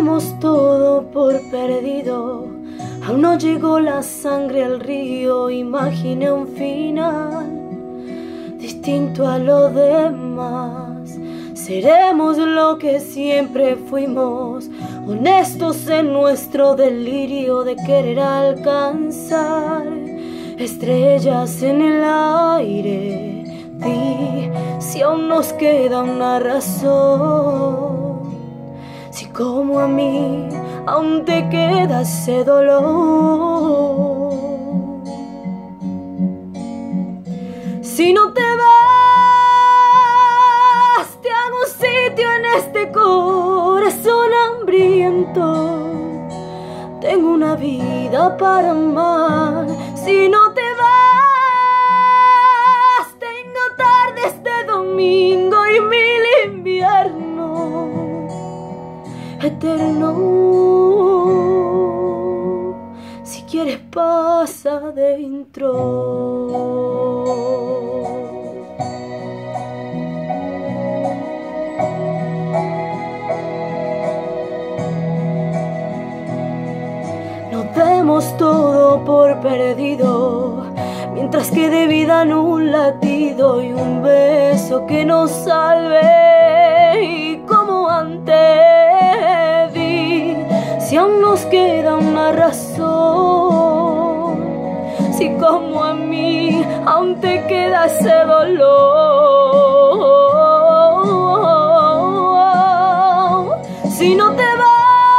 demos todo por perdido. Aún no llegó la sangre al río. Imaginé un final distinto a lo demás. Seremos lo que siempre fuimos, honestos en nuestro delirio de querer alcanzar estrellas en el aire. Di si aún nos queda una razón, si como a mí aún te queda ese dolor. Si no te vas, te hago un sitio en este corazón hambriento. Tengo una vida para amar. Si no te vas, tengo tardes de domingo y mil inviernos eterno. Si quieres pasa adentro. Demos todo por perdido, mientras quede vida en un latido y un beso que nos salve. Y como antes di, si aún nos queda una razón, si como a mí aún te queda ese dolor. Si no te vas,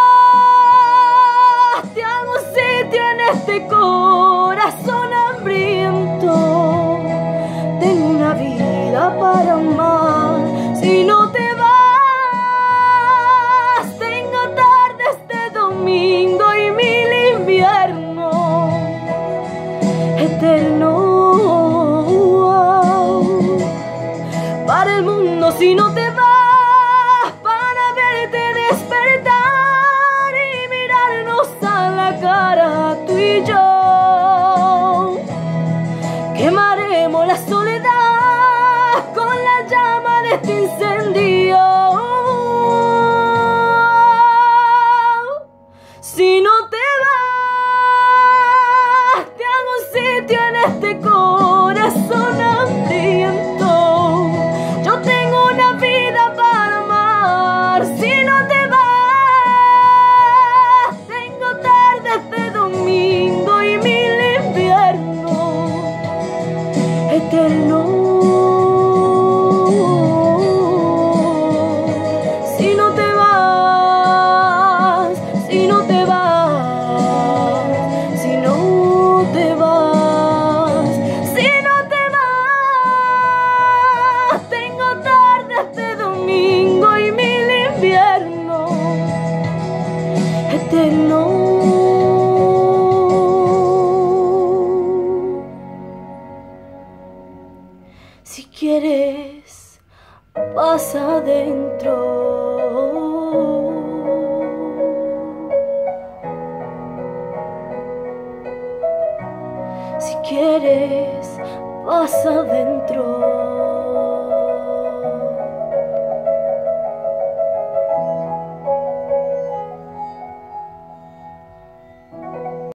este corazón hambriento. Tengo una vida para amar. Si no te vas, tengo tardes de domingo y mil inviernos eterno para el mundo. Si no te vas, para verte despertar y mirarnos a la cara, tú y yo. Quemaremos la soledad con la llama de este incendio. Si no te vas, te hago un sitio en este corazón hambriento. Yo tengo una vida para amar. Si no te vas, tengo tardes de domingo y mil inviernos eterno. Si no te vas, si no te vas, si no te vas, si no te vas, tengo tardes de domingo y mil inviernos eterno. Si quieres, pasa adentro. Si quieres, pasa adentro.